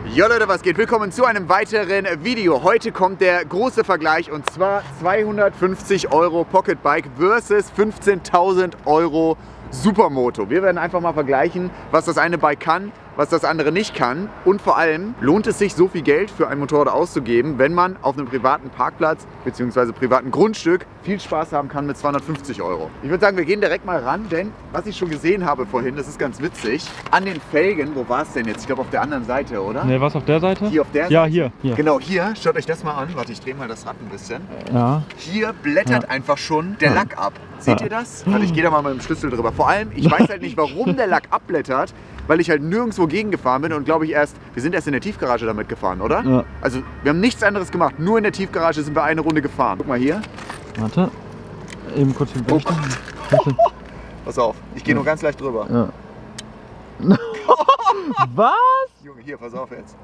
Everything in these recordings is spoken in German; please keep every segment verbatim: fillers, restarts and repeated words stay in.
Jo Leute, was geht? Willkommen zu einem weiteren Video. Heute kommt der große Vergleich und zwar zweihundertfünfzig Euro Pocketbike versus fünfzehntausend Euro Supermoto. Wir werden einfach mal vergleichen, was das eine Bike kann, was das andere nicht kann und vor allem, lohnt es sich so viel Geld für ein Motorrad auszugeben, wenn man auf einem privaten Parkplatz bzw. privaten Grundstück viel Spaß haben kann mit zweihundertfünfzig Euro. Ich würde sagen, wir gehen direkt mal ran, denn was ich schon gesehen habe vorhin, das ist ganz witzig, an den Felgen, wo war es denn jetzt? Ich glaube auf der anderen Seite, oder? Ne, was auf der Seite? Hier auf der ja, Seite? hier, hier. Genau, hier, schaut euch das mal an. Warte, ich drehe mal das Rad ein bisschen. Ja. Hier blättert Ja. einfach schon der Ja. Lack ab. Seht ihr das? Warte, ich gehe da mal mit dem Schlüssel drüber. Vor allem, ich weiß halt nicht, warum der Lack abblättert, weil ich halt nirgendwo gegengefahren bin und glaube ich erst, wir sind erst in der Tiefgarage damit gefahren, oder? Ja. Also wir haben nichts anderes gemacht, nur in der Tiefgarage sind wir eine Runde gefahren. Guck mal hier. Warte. Eben kurz den Oh Blick. Gott. Pass auf, ich gehe nur ganz leicht drüber. Ja. Was? Junge, hier, pass auf jetzt.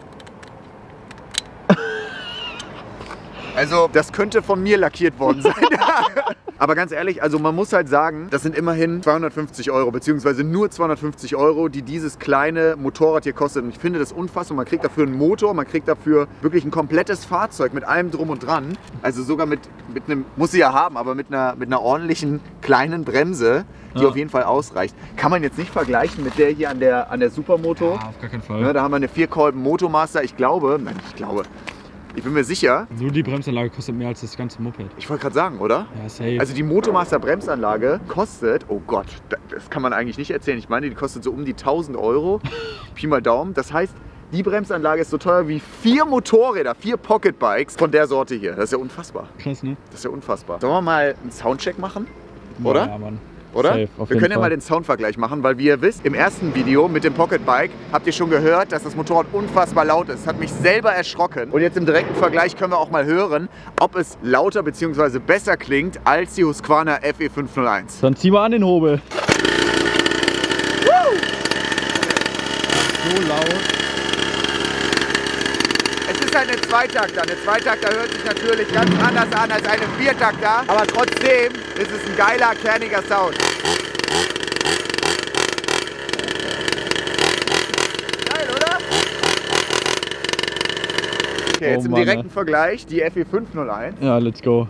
Also, das könnte von mir lackiert worden sein. Aber ganz ehrlich, also man muss halt sagen, das sind immerhin zweihundertfünfzig Euro, beziehungsweise nur zweihundertfünfzig Euro, die dieses kleine Motorrad hier kostet. Und ich finde das unfassbar. Man kriegt dafür einen Motor, man kriegt dafür wirklich ein komplettes Fahrzeug mit allem drum und dran. Also sogar mit, mit einem, muss sie ja haben, aber mit einer, mit einer ordentlichen kleinen Bremse, die Ja. auf jeden Fall ausreicht. Kann man jetzt nicht vergleichen mit der hier an der, an der Supermoto. Ja, auf gar keinen Fall. Ja, da haben wir eine vier Kolben Motomaster. Ich glaube, nein, ich glaube, ich bin mir sicher. Nur die Bremsanlage kostet mehr als das ganze Moped. Ich wollte gerade sagen, oder? Ja, safe. Also die Motomaster Bremsanlage kostet, oh Gott, das kann man eigentlich nicht erzählen. Ich meine, die kostet so um die tausend Euro. Pi mal Daumen. Das heißt, die Bremsanlage ist so teuer wie vier Motorräder, vier Pocketbikes von der Sorte hier. Das ist ja unfassbar. Krass, ne? Das ist ja unfassbar. Sollen wir mal einen Soundcheck machen? Oder? Ja, Mann. Oder? Safe, auf wir jeden können ja Fall. mal den Soundvergleich machen, weil wie ihr wisst, im ersten Video mit dem Pocketbike habt ihr schon gehört, dass das Motorrad unfassbar laut ist. Das hat mich selber erschrocken. Und jetzt im direkten Vergleich können wir auch mal hören, ob es lauter bzw. besser klingt als die Husqvarna F E fünf null eins. Dann zieh mal an den Hobel. Woo! So laut. Es ist halt eine Zweitakter. Eine Zweitakter hört sich natürlich ganz anders an als eine Viertakter, aber trotzdem ist es ein geiler, kerniger Sound. Geil, oder? Okay, jetzt Oh im Mann, direkten ne? Vergleich die F E fünf null eins. Ja, let's go.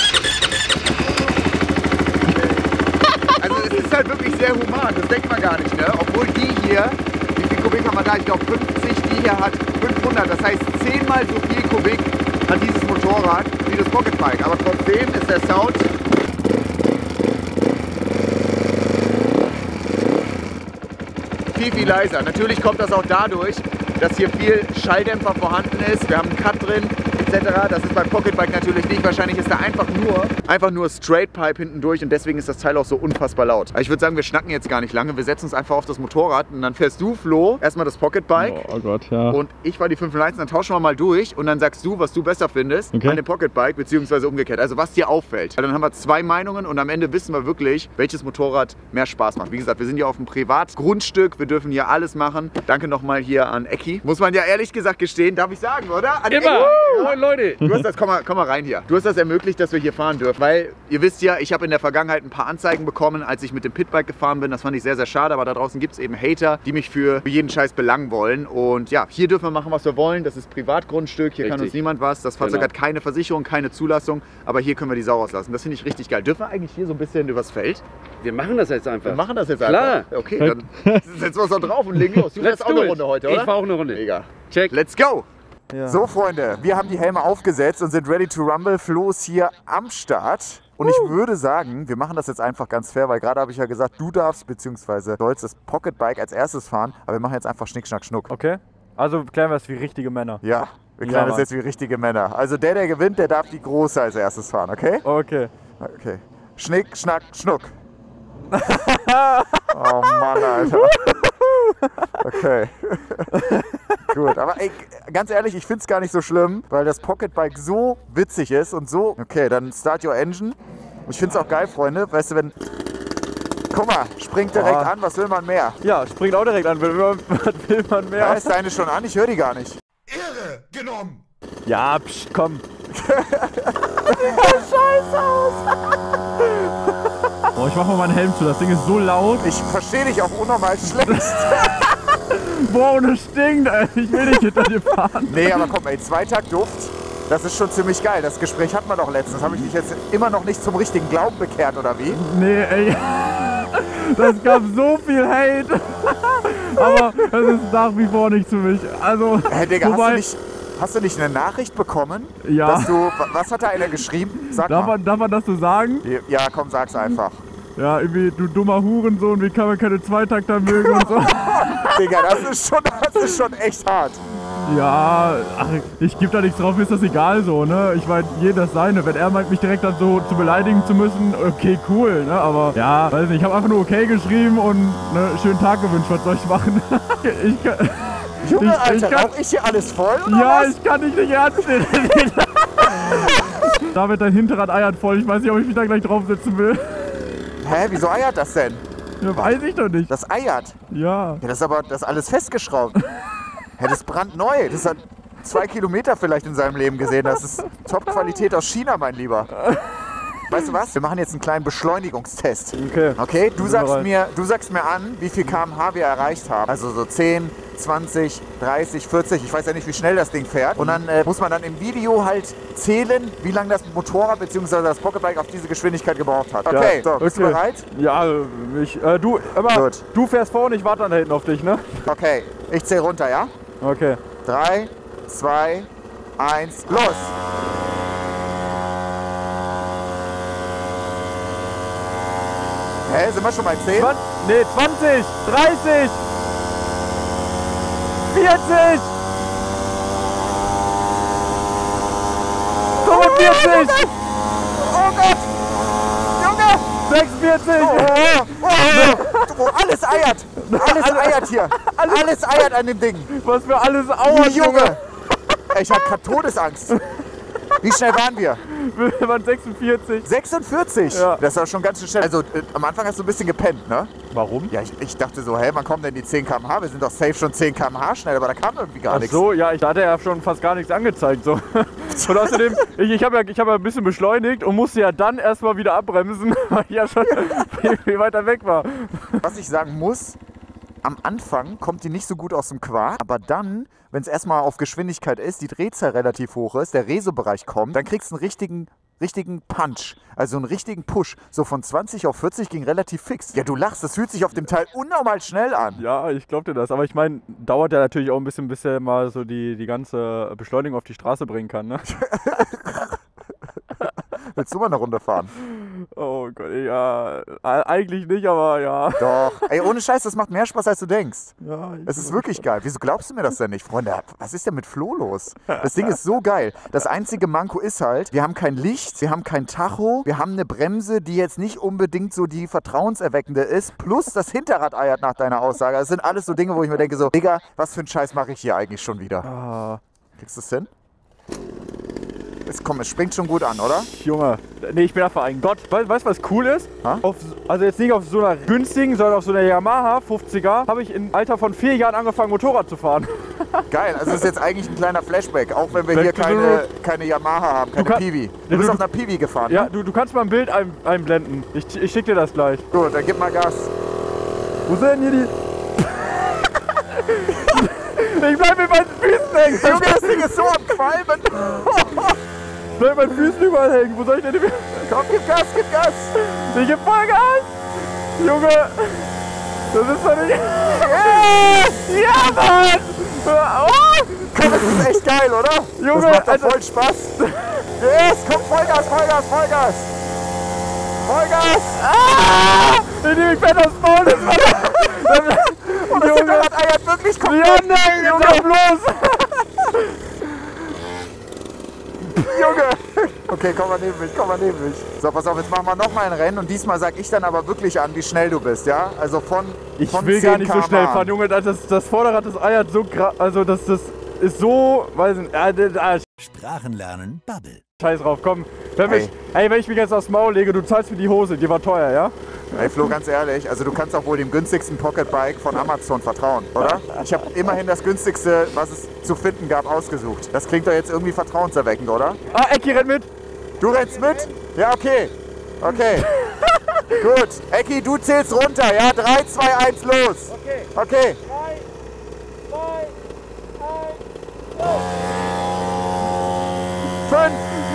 Also es ist halt wirklich sehr human, das denkt man gar nicht, ne? Obwohl die hier, wie viel Kubik haben wir da? Ich glaube fünfzig, die hier hat fünfhundert. Das heißt zehnmal so viel Kubik hat dieses Motorrad wie das Pocketbike. Aber trotzdem ist der Sound viel, viel leiser. Natürlich kommt das auch dadurch, dass hier viel Schalldämpfer vorhanden ist. Wir haben einen Cut drin et cetera. Das ist beim Pocketbike natürlich nicht. Wahrscheinlich ist da einfach nur, einfach nur Straight Pipe hinten durch und deswegen ist das Teil auch so unfassbar laut. Aber ich würde sagen, wir schnacken jetzt gar nicht lange. Wir setzen uns einfach auf das Motorrad und dann fährst du, Flo, erstmal das Pocketbike. Oh, oh Gott, ja. Und ich war die fünf null eins, dann tauschen wir mal durch und dann sagst du, was du besser findest Okay. an dem Pocketbike, beziehungsweise umgekehrt. Also was dir auffällt. Weil dann haben wir zwei Meinungen und am Ende wissen wir wirklich, welches Motorrad mehr Spaß macht. Wie gesagt, wir sind hier auf einem Privatgrundstück, wir dürfen hier alles machen. Danke nochmal hier an Ecki. Muss man ja ehrlich gesagt gestehen, darf ich sagen, oder? An Immer! Ecki. Moin, Leute! Du hast das, komm mal, komm mal rein hier. Du hast das ermöglicht, dass wir hier fahren dürfen, weil ihr wisst ja, ich habe in der Vergangenheit ein paar Anzeigen bekommen, als ich mit dem Pitbike gefahren bin. Das fand ich sehr, sehr schade, aber da draußen gibt es eben Hater, die mich für jeden Scheiß belangen wollen. Und ja, hier dürfen wir machen, was wir wollen. Das ist Privatgrundstück, hier kann Richtig. uns niemand was. Das Fahrzeug Genau. hat keine Versicherung, keine Zulassung, aber hier können wir die Sau rauslassen. Das finde ich richtig geil. Dürfen wir eigentlich hier so ein bisschen übers Feld? Wir machen das jetzt einfach. Wir machen das jetzt Klar. einfach. Okay, dann setzen wir uns da drauf und legen los. Du Let's fährst auch do eine it. Runde heute, Ich oder? fahre auch eine Runde. Mega. Check. Let's go! Ja. So Freunde, wir haben die Helme aufgesetzt und sind ready to rumble. Flo ist hier am Start. Und ich würde sagen, wir machen das jetzt einfach ganz fair, weil gerade habe ich ja gesagt, du darfst bzw. sollst das Pocketbike als erstes fahren. Aber wir machen jetzt einfach Schnick, Schnack, Schnuck. Okay, also klären wir es wie richtige Männer. Ja, wir Ja, klären das Mann. jetzt wie richtige Männer. Also der, der gewinnt, der darf die große als erstes fahren, okay? Okay. Okay. Schnick, Schnack, Schnuck. Oh Mann, Alter. Okay. Gut, aber ey, ganz ehrlich, ich finde es gar nicht so schlimm, weil das Pocketbike so witzig ist und so. Okay, dann start your engine. Ich finde es auch geil, Freunde. Weißt du, wenn... Guck mal, springt direkt Ah. an, was will man mehr? Ja, springt auch direkt an. Was will man Da mehr? ist deine schon an, ich höre die gar nicht. Irre genommen. Ja, psch, komm. Oh, ich mach mal meinen Helm zu. Das Ding ist so laut. Ich verstehe dich auch unnormal schlecht. Boah, und es stinkt, ey. Ich will nicht hinter dir fahren. Nee, aber komm, ey, Zweitaktduft, das ist schon ziemlich geil. Das Gespräch hatten wir doch letztens. Habe ich dich jetzt immer noch nicht zum richtigen Glauben bekehrt, oder wie? Nee, ey. Das gab so viel Hate. Aber das ist nach wie vor nichts für mich. Also, Hey, Digga, wobei, hast, du nicht, hast du nicht eine Nachricht bekommen? Ja. Dass du, was hat da einer geschrieben? Sag darf mal. man, darf man das so sagen? Ja, komm, sag's einfach. Ja, irgendwie, du dummer Hurensohn, wie kann man keine Zweitakter mögen und so. Digga, das ist schon, das ist schon echt hart. Ja, ach, ich gebe da nichts drauf, ist das egal so, ne? Ich meine, jeder seine. Wenn er meint, mich direkt dann so zu beleidigen zu müssen, okay, cool, ne? Aber ja, weiß nicht, ich habe einfach nur okay geschrieben und ne, schönen Tag gewünscht, was soll ich machen? ich kann, Junge, ich, Alter, ich kann, rauch ich hier alles voll, oder ja, was? ich kann dich nicht ernst nehmen. David, dein Hinterrad eiert voll. Ich weiß nicht, ob ich mich da gleich draufsetzen will. Hä, wieso eiert das denn? Ja, weiß ich doch nicht. Das eiert. Ja. Ja, das ist aber das ist alles festgeschraubt. Hä, das ist brandneu. Das hat zwei Kilometer vielleicht in seinem Leben gesehen. Das ist Top-Qualität aus China, mein Lieber. Weißt du was? Wir machen jetzt einen kleinen Beschleunigungstest. Okay. Okay, du Bin sagst, bereit. mir, du sagst mir an, wie viel Kilometer pro Stunde wir erreicht haben. Also so zehn, zwanzig, dreißig, vierzig. Ich weiß ja nicht, wie schnell das Ding fährt. Und dann äh, muss man dann im Video halt zählen, wie lange das Motorrad bzw. das Pocketbike auf diese Geschwindigkeit gebraucht hat. Okay, Ja, so, bist okay. du bereit? Ja, ich, äh, du, aber Gut. du fährst vor und ich warte dann da hinten auf dich, ne? Okay, ich zähle runter, ja? Okay. drei, zwei, eins, los! Hä, sind wir schon bei zehn? zwanzig, nee, zwanzig, dreißig, vierzig, fünfundvierzig, Oh Gott! Junge! sechsundvierzig, Oh, oh, oh, oh, alles eiert! Alles eiert hier! Alles eiert an dem Ding! was für alles Aua, Junge! Ich hab grad Todesangst! Wie schnell waren wir? Wir waren sechsundvierzig. sechsundvierzig? Ja. Das war schon ganz schön schnell. Also äh, am Anfang hast du ein bisschen gepennt, ne? Warum? Ja, ich, ich dachte so, hä, wann kommen denn die zehn Kilometer pro Stunde? Wir sind doch safe schon zehn Kilometer pro Stunde schnell, aber da kam irgendwie gar Ach nichts. so, ja, ich da hatte ja schon fast gar nichts angezeigt. So. Und außerdem, ich, ich habe ja, ich hab ja ein bisschen beschleunigt und musste ja dann erstmal wieder abbremsen, weil ich ja schon viel, viel weiter weg war. Was ich sagen muss, am Anfang kommt die nicht so gut aus dem Quark, aber dann, wenn es erstmal auf Geschwindigkeit ist, die Drehzahl relativ hoch ist, der Reso-Bereich kommt, dann kriegst du einen richtigen, richtigen Punch, also einen richtigen Push. So von zwanzig auf vierzig ging relativ fix. Ja, du lachst, das fühlt sich auf dem Teil unnormal schnell an. Ja, ich glaub dir das. Aber ich meine, dauert ja natürlich auch ein bisschen, bis er mal so die, die ganze Beschleunigung auf die Straße bringen kann, ne? Willst du mal eine Runde fahren? Oh Gott, ja, e- eigentlich nicht, aber ja. Doch. Ey, ohne Scheiß, das macht mehr Spaß, als du denkst. Ja, ich Es ist wirklich geil. Wieso glaubst du mir das denn nicht, Freunde? Was ist denn mit Flo los? Das Ding ist so geil. Das einzige Manko ist halt, wir haben kein Licht, wir haben kein Tacho, wir haben eine Bremse, die jetzt nicht unbedingt so die vertrauenserweckende ist, plus das Hinterrad eiert nach deiner Aussage. Das sind alles so Dinge, wo ich mir denke so, Digga, was für einen Scheiß mache ich hier eigentlich schon wieder? Ah, Kriegst du es hin? Es, komm, es springt schon gut an, oder? Junge, nee, ich bin einfach ein Gott. Weißt du, weißt, was cool ist? Ha? Auf, also jetzt nicht auf so einer günstigen, sondern auf so einer Yamaha fünfziger habe ich im Alter von vier Jahren angefangen, Motorrad zu fahren. Geil, also es ist jetzt eigentlich ein kleiner Flashback, auch wenn wir Back hier to the keine, roots. keine Yamaha haben, keine kann- Piwi. Du Ja, bist du- auf einer Piwi gefahren, Ja, ne? du, du kannst mal ein Bild ein, einblenden. Ich, ich schick dir das gleich. Gut, dann gib mal Gas. Wo sind denn hier die... Ich bleib mit meinen Füßen hängen. Junge, das Ding ist so am Qualmen. Ich bleib mit meinen Füßen überall hängen. Wo soll ich denn... hin? Komm, gib Gas, gib Gas. Ich geb Vollgas. Junge. Das ist doch nicht... Ja, Mann. Oh. Komm, das ist echt geil, oder? Junge, das macht doch also- voll Spaß. Yes, komm, Vollgas, Vollgas, Vollgas. Vollgas. Ah. Ich nehme mich fett aufs Maul. Das war... Und das Junge. Hinterrad eiert wirklich komplett. Ja, nein, jetzt auf los. Junge. Okay, komm mal neben mich, komm mal neben mich. So, pass auf, jetzt machen wir nochmal ein Rennen und diesmal sag ich dann aber wirklich an, wie schnell du bist, ja? Also von Ich von will gar nicht so zehn schnell Kilometer pro Stunde. fahren, Junge. Das, das Vorderrad, das eiert so krass. Also das, das ist so... Weiß nicht... Ah, ah, Sprachenlernen Bubble. scheiß drauf, komm. Wenn Ey. mich, ey, wenn ich mich jetzt aufs Maul lege, du zahlst mir die Hose. Die war teuer, ja? Ey Flo, ganz ehrlich, also du kannst auch wohl dem günstigsten Pocketbike von Amazon vertrauen, oder? Ich habe immerhin das günstigste, was es zu finden gab, ausgesucht. Das klingt doch jetzt irgendwie vertrauenserweckend, oder? Ah, Ecki, renn mit. Du rennst mit? Ja, okay. Okay. Gut. Ecki, du zählst runter, ja? drei, zwei, eins, los. Okay. Okay.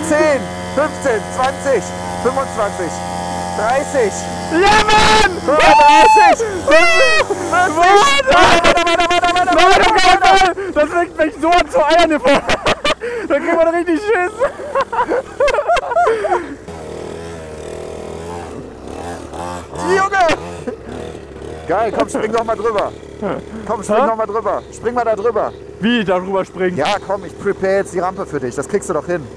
zehn, fünfzehn, zwanzig, fünfundzwanzig, dreißig, Ja, Mann! fünfunddreißig, Leute, das fängt mich so an zu eiern hier vor. Da kriegt man richtig Schiss. Junge! Geil, komm, spring doch mal drüber. Komm, spring Hä? doch mal drüber. Spring mal da drüber. Wie, darüber springen? Ja, komm, ich prepare jetzt die Rampe für dich. Das kriegst du doch hin.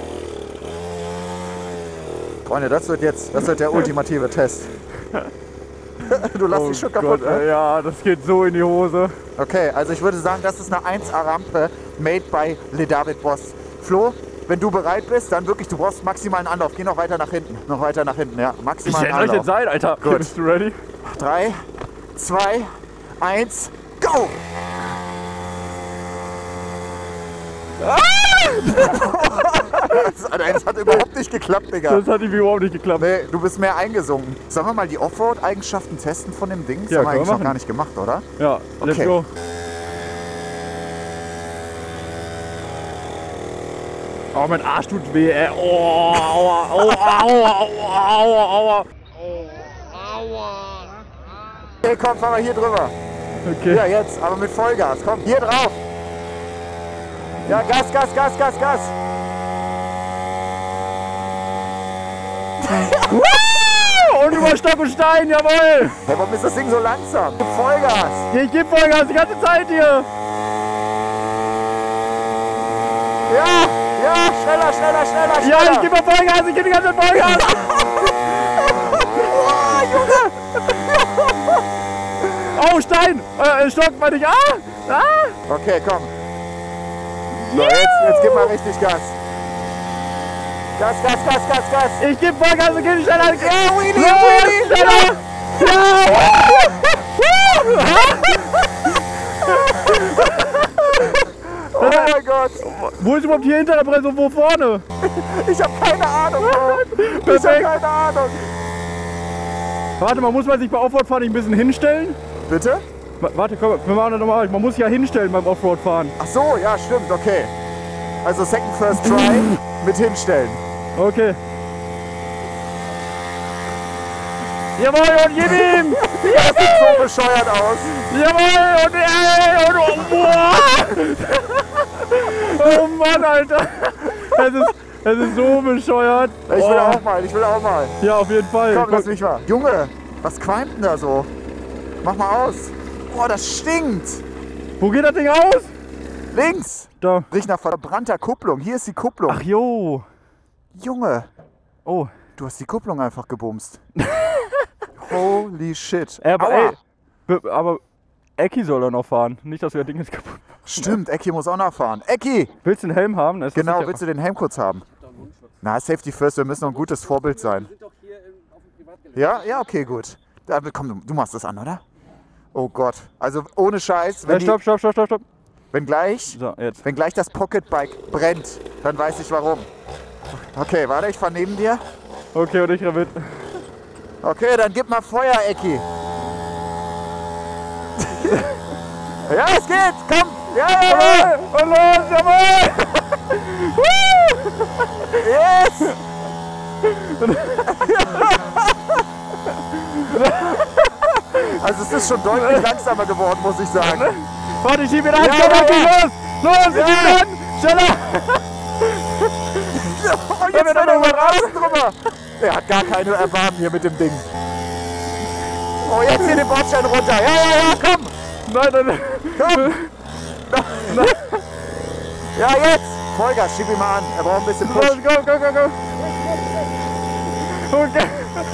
Freunde, das wird jetzt, das wird der ultimative Test. Du lässt dich schon kaputt, Gott, ne? ja, das geht so in die Hose. Okay, also ich würde sagen, das ist eine eins A Rampe made by Le David Boss. Flo, wenn du bereit bist, dann wirklich, du brauchst maximalen Anlauf. Geh noch weiter nach hinten. Noch weiter nach hinten, ja. Ich Maximalen hätte euch Anlauf. jetzt sein, Alter. Gut. Bist du ready? drei, zwei, eins, go! Das, das hat überhaupt nicht geklappt, Digga. Das hat irgendwie überhaupt nicht geklappt. Nee, du bist mehr eingesunken. Sollen wir mal die Offroad-Eigenschaften testen von dem Ding? Das Ja, haben wir können wir eigentlich noch machen. gar nicht gemacht, oder? Ja, let's Okay. go. Oh, mein Arsch tut weh, ey. Oh, aua, aua, aua, aua, aua, aua. Okay, komm, fahren wir hier drüber. Okay. Ja, jetzt, aber mit Vollgas. Komm, hier drauf. Ja, Gas, Gas, Gas, Gas, Gas. Und über Stock und Stein, jawohl. Hey, warum ist das Ding so langsam? Gib Vollgas. Ich geb Vollgas die ganze Zeit hier. Ja, ja, schneller, schneller, schneller, schneller. Ja, ich geb mal Vollgas, ich geb die ganze Zeit Vollgas. Oh, Stein. Äh, Stock, meine ich. Ah, ah. Okay, komm. So, jetzt, jetzt gib mal richtig Gas. Gas, Gas, Gas, Gas, Gas. Ich geb Vollgas, ich geb schneller. Ja, Wheelie, Los, Wheelie. schneller. Oh mein Gott. Wo ist überhaupt hier hinter der Bremse? Wo vorne? Ich hab keine Ahnung, Bro. Ich hab Perfekt. keine Ahnung. Warte mal, muss man sich bei Offroad-Fahren nicht ein bisschen hinstellen? Bitte? Wa- Warte, komm, wir machen das nochmal. Man muss sich ja hinstellen beim Offroad-Fahren. Ach so, ja, stimmt, okay. Also Second First Try mit hinstellen. Okay. Jawohl, und gib ihm! Das sieht so bescheuert aus. Jawohl, und ey, und oh, boah! Oh Mann, Alter! Es ist, es ist so bescheuert. Ich will Oh. auch mal, ich will auch mal. Ja, auf jeden Fall. Komm, lass mich mal. Junge, was qualmt denn da so? Mach mal aus. Boah, das stinkt. Wo geht das Ding aus? Links. Da. Riecht nach verbrannter Kupplung. Hier ist die Kupplung. Ach jo. Junge, Oh. du hast die Kupplung einfach gebumst. Holy shit. Ey, aber, Aua. ey, be- aber Ecki soll da noch fahren. Nicht, dass wir das Ding jetzt kaputt. Stimmt, Ecki muss auch noch fahren. Ecki! Willst du den Helm haben? Das ist Genau, sicher- willst du den Helm kurz haben? Na, Safety First, wir müssen noch ein gutes Vorbild sein. Ja, ja, okay, gut. Da, komm, du, du machst das an, oder? Oh Gott. Also ohne Scheiß, wenn, Äh, stopp, stopp, stopp, stopp, stopp. die, wenn, gleich, So, jetzt. wenn gleich das Pocketbike brennt, dann weiß ich warum. Okay, warte, ich fahr neben dir. Okay, und ich rein mit. Okay, dann gib mal Feuer, Ecki. Ja, es geht, komm. Ja, ja, ja. Und los, jawohl! Yes. Also es ist schon deutlich langsamer geworden, muss ich sagen. Warte, ich schieb ihn an! Ja, komm, ja, Ecki, ja. los! Los, ich Ja. schieb ihn an! Schneller! Oh, jetzt fährt er über den Rasen drüber. Der hat gar keine Erbarmen hier mit dem Ding. Oh, jetzt hier den Bordstein runter. Ja, ja, ja, komm. Nein, nein, nein. Komm. Ja, jetzt. Vollgas, schieb ihn mal an. Er braucht ein bisschen Los, Push. komm, komm, komm, komm! Okay.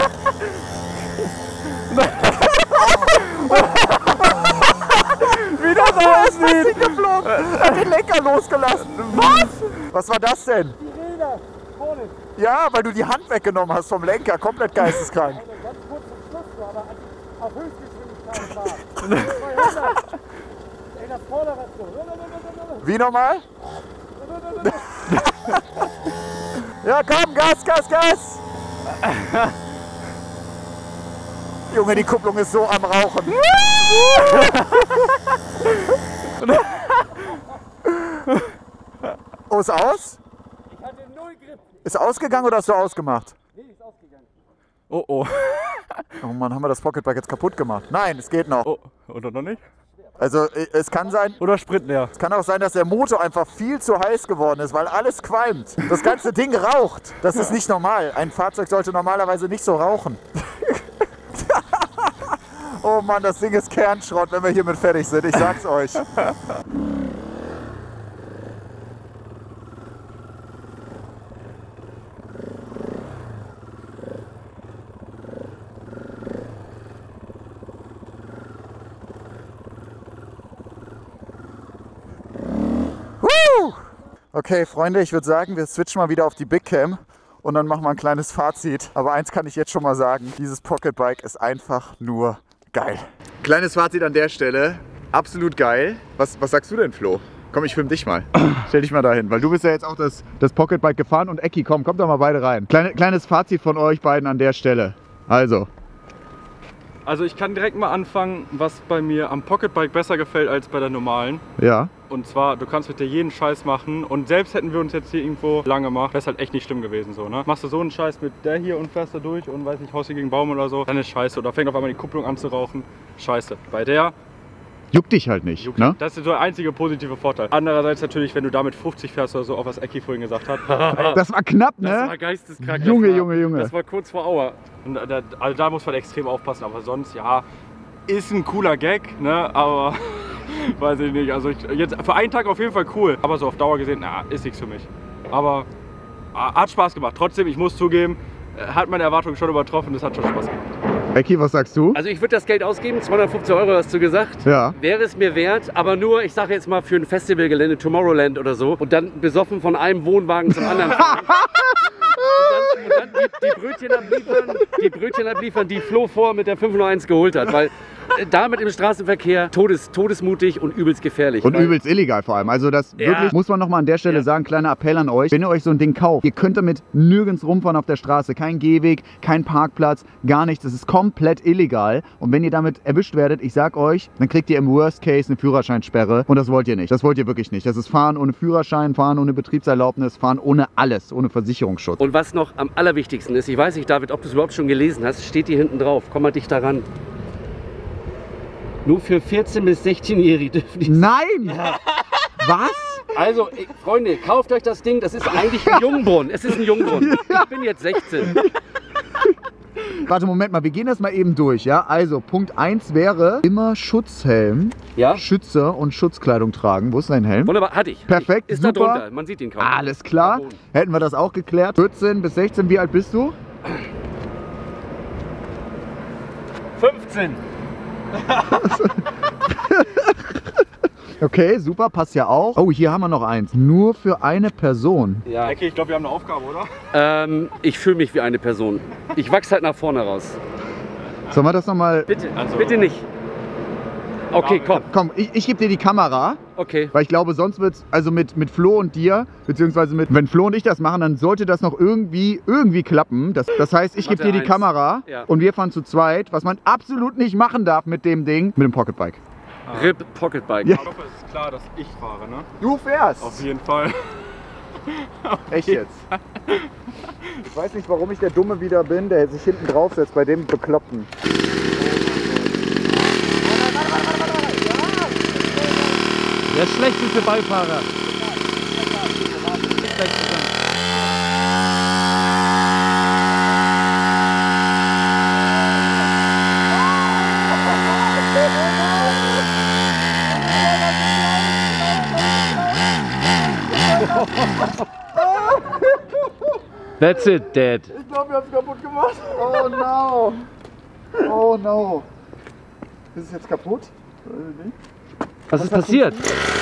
Wie das aussieht! Ding geflogen. Er hat den Lenker losgelassen. Was? Was war das denn? Die Räder vorne, Ja, weil du die Hand weggenommen hast vom Lenker. Komplett geisteskrank. also ganz kurz zum Schluss war, aber als ich auf Höchstgeschwindigkeit war. zweihundert. Ey, das Vorderrad so. Wie nochmal? Ja, komm, Gas, Gas, Gas! Junge, die Kupplung ist so am Rauchen. Oh, ist aus? Ich hatte null Grip. Ist ausgegangen oder hast du ausgemacht? Nee, ist ausgegangen. Oh oh. Oh Mann, haben wir das Pocketbike jetzt kaputt gemacht? Nein, es geht noch. Oh, oder noch nicht? Also es kann sein, Oder Sprit leer. es kann auch sein, dass der Motor einfach viel zu heiß geworden ist, weil alles qualmt. Das ganze Ding raucht. Das ist nicht normal. Ein Fahrzeug sollte normalerweise nicht so rauchen. Oh Mann, das Ding ist Kernschrott, wenn wir hiermit fertig sind. Ich sag's euch. Okay, Freunde, ich würde sagen, wir switchen mal wieder auf die Big Cam und dann machen wir ein kleines Fazit. Aber eins kann ich jetzt schon mal sagen, dieses Pocketbike ist einfach nur geil. Kleines Fazit an der Stelle, absolut geil. Was, was sagst du denn, Flo? Komm, ich film dich mal. Stell dich mal dahin, weil du bist ja jetzt auch das, das Pocketbike gefahren und Ecki, komm, kommt doch mal beide rein. Kleine, kleines Fazit von euch beiden an der Stelle. Also. Also ich kann direkt mal anfangen, was bei mir am Pocketbike besser gefällt als bei der normalen. Ja. Und zwar, du kannst mit dir jeden Scheiß machen und selbst hätten wir uns jetzt hier irgendwo lang gemacht, wäre es halt echt nicht schlimm gewesen so, ne? Machst du so einen Scheiß mit der hier und fährst da durch und weiß nicht, haust hier gegen einen Baum oder so, dann ist scheiße. Oder fängt auf einmal die Kupplung an zu rauchen, scheiße. Bei der Juckt dich halt nicht, juckt, ne? das ist so der einzige positive Vorteil. Andererseits natürlich, wenn du damit fünfzig fährst oder so, auf was Ecki vorhin gesagt hat. Das war knapp, Das war ne? geisteskrank. Junge, das war, Junge, Junge. Das war kurz vor Auer. Und da, also da muss man extrem aufpassen, aber sonst, ja, ist ein cooler Gag, ne? Aber weiß ich nicht. Also ich, jetzt für einen Tag auf jeden Fall cool, aber so auf Dauer gesehen, na, ist nichts für mich. Aber ah, hat Spaß gemacht. Trotzdem, ich muss zugeben, hat meine Erwartungen schon übertroffen, das hat schon Spaß gemacht. Ecki, was sagst du? Also ich würde das Geld ausgeben, zweihundertfünfzig Euro hast du gesagt. Ja. Wäre es mir wert, aber nur, ich sage jetzt mal für ein Festivalgelände, Tomorrowland oder so, und dann besoffen von einem Wohnwagen zum anderen fahren. Und dann, und dann die, die, Brötchen abliefern, die Brötchen abliefern, die Flo vor mit der fünf null eins geholt hat. Weil äh, damit im Straßenverkehr todes, todesmutig und übelst gefährlich. Und weil, übelst illegal vor allem. Also das Ja. wirklich, muss man noch mal an der Stelle Ja. sagen, kleiner Appell an euch. Wenn ihr euch so ein Ding kauft, ihr könnt damit nirgends rumfahren auf der Straße. Kein Gehweg, kein Parkplatz, gar nichts. Das ist komplett illegal. Und wenn ihr damit erwischt werdet, ich sag euch, dann kriegt ihr im Worst Case eine Führerscheinsperre. Und das wollt ihr nicht. Das wollt ihr wirklich nicht. Das ist Fahren ohne Führerschein, Fahren ohne Betriebserlaubnis, Fahren ohne alles, ohne Versicherungsschutz. Und was noch am allerwichtigsten ist, ich weiß nicht, David, ob du es überhaupt schon gelesen hast, steht hier hinten drauf. Komm mal dicht daran. Nur für vierzehn- bis sechzehnjährige dürfen die. Nein! Was? Also, ey, Freunde, kauft euch das Ding. Das ist eigentlich ein Jungbrunnen. Es ist ein Jungbrunnen. Ich bin jetzt sechzehn. Warte, Moment mal, wir gehen das mal eben durch, ja? Also, Punkt eins wäre immer Schutzhelm, Ja? Schützer und Schutzkleidung tragen. Wo ist dein Helm? Wunderbar, hatte ich. Perfekt, Ist super. da drunter. Man sieht ihn kaum. Alles klar, Am Boden. hätten wir das auch geklärt. vierzehn bis sechzehn, wie alt bist du? fünfzehn. Okay, super, passt ja auch. Oh, hier haben wir noch eins. Nur für eine Person. Ja. Okay, ich glaube, wir haben eine Aufgabe, oder? Ähm, ich fühle mich wie eine Person. Ich wachse halt nach vorne raus. Sollen wir das nochmal... Bitte, Also- bitte nicht. Okay, komm. Komm, ich, ich gebe dir die Kamera, Okay. weil ich glaube, sonst wird es, also mit, mit Flo und dir, beziehungsweise mit, wenn Flo und ich das machen, dann sollte das noch irgendwie, irgendwie klappen. Das, das heißt, ich gebe Mathe dir die eins. Kamera Ja. und wir fahren zu zweit, was man absolut nicht machen darf mit dem Ding, mit dem Pocketbike. R I P Pocketbike. Ja. Ich hoffe, es ist klar, dass ich fahre, ne? Du fährst! Auf jeden Fall. Echt jetzt? Ich weiß nicht, warum ich der Dumme wieder bin, der sich hinten draufsetzt bei dem Bekloppten. Der schlechteste Beifahrer. That's it, Dad. Ich glaube, wir haben es kaputt gemacht. Oh no. Oh no. Ist es jetzt kaputt? Was ist passiert?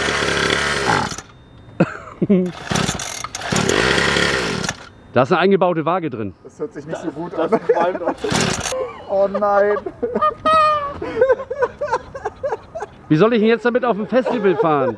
Da ist eine eingebaute Waage drin. Das hört sich nicht so gut an. Oh nein. Wie soll ich denn jetzt damit auf ein Festival fahren?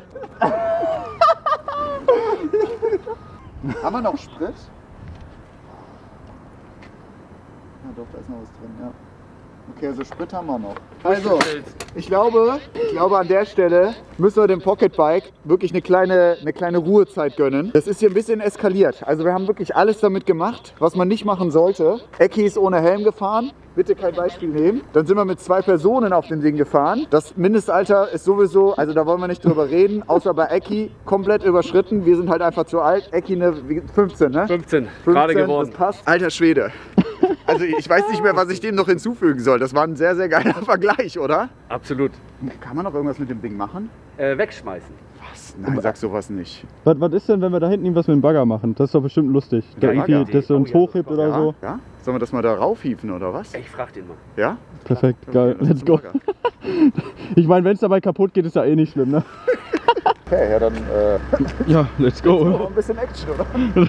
Haben wir noch Sprit? Ja doch, da ist noch was drin, ja. Okay, also Sprit haben wir noch. Also, ich glaube, ich glaube an der Stelle müssen wir dem Pocketbike wirklich eine kleine, eine kleine Ruhezeit gönnen. Das ist hier ein bisschen eskaliert. Also wir haben wirklich alles damit gemacht, was man nicht machen sollte. Ecki ist ohne Helm gefahren. Bitte kein Beispiel nehmen. Dann sind wir mit zwei Personen auf dem Ding gefahren. Das Mindestalter ist sowieso, also da wollen wir nicht drüber reden, außer bei Ecki komplett überschritten. Wir sind halt einfach zu alt. Ecki eine fünfzehn, ne? fünfzehn, fünfzehn gerade geworden. Das passt. Alter Schwede. Also ich weiß nicht mehr, was ich dem noch hinzufügen soll. Das war ein sehr, sehr geiler Vergleich, oder? Absolut. Kann man noch irgendwas mit dem Ding machen? Äh, wegschmeißen. Was? Nein, sag sowas nicht. Was, was ist denn, wenn wir da hinten irgendwas mit dem Bagger machen? Das ist doch bestimmt lustig. Der Ja, irgendwie, dass er uns Oh ja, hochhebt oder Ja? so. Ja? Sollen wir das mal da raufhieven oder was? Ich frag den mal. Ja? Perfekt, geil. Okay, Let's go. das ist Ich meine, wenn es dabei kaputt geht, ist ja eh nicht schlimm, ne? Okay, ja dann äh, Ja, let's noch go. ein bisschen Action, oder?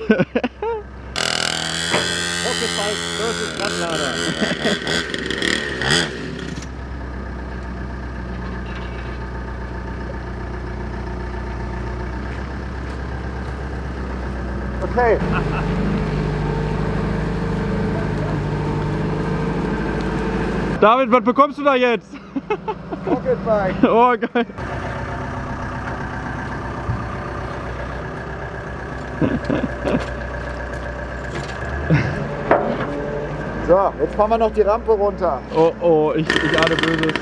Pocketbike versus Radlader. Okay. David, was bekommst du da jetzt? Pocketbike. Oh, geil. So, jetzt fahren wir noch die Rampe runter. Oh, oh, ich, ich ahne Böses.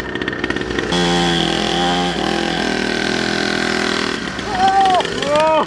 Oh.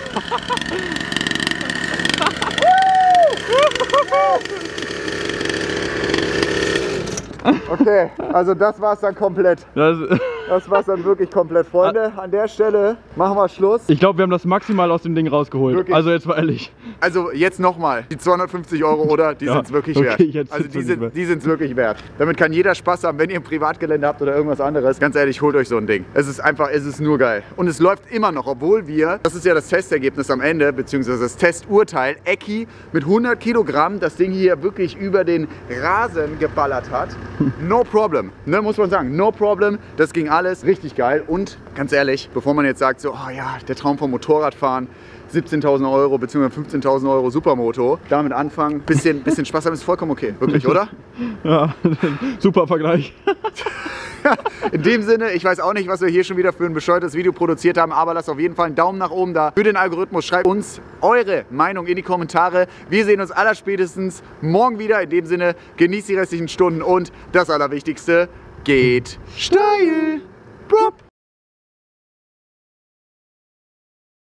Okay, also das war's dann komplett. Das, Das war's dann wirklich komplett. Freunde, an der Stelle machen wir Schluss. ich glaube, wir haben das maximal aus dem Ding rausgeholt. Wirklich? Also jetzt mal ehrlich. Also jetzt nochmal, die zweihundertfünfzig Euro, oder? Die Ja, sind's wirklich okay, wert. jetzt Also sind's die wirklich sind wert. die sind's wirklich wert. Damit kann jeder Spaß haben, wenn ihr ein Privatgelände habt oder irgendwas anderes. Ganz ehrlich, holt euch so ein Ding. Es ist einfach, es ist nur geil. Und es läuft immer noch, obwohl wir, das ist ja das Testergebnis am Ende, beziehungsweise das Testurteil, Ecki mit hundert Kilogramm das Ding hier wirklich über den Rasen geballert hat. No problem, ne, muss man sagen. No problem, das ging alles richtig geil. Und ganz ehrlich, bevor man jetzt sagt, so, oh ja, der Traum vom Motorradfahren, siebzehntausend Euro bzw. fünfzehntausend Euro Supermoto, damit anfangen, bisschen, bisschen Spaß haben, ist vollkommen okay. Wirklich, oder? Ja, super Vergleich. In dem Sinne, ich weiß auch nicht, was wir hier schon wieder für ein bescheuertes Video produziert haben, aber lasst auf jeden Fall einen Daumen nach oben da für den Algorithmus. Schreibt uns eure Meinung in die Kommentare. Wir sehen uns allerspätestens morgen wieder. In dem Sinne, genießt die restlichen Stunden und das Allerwichtigste, geht steil. Brop.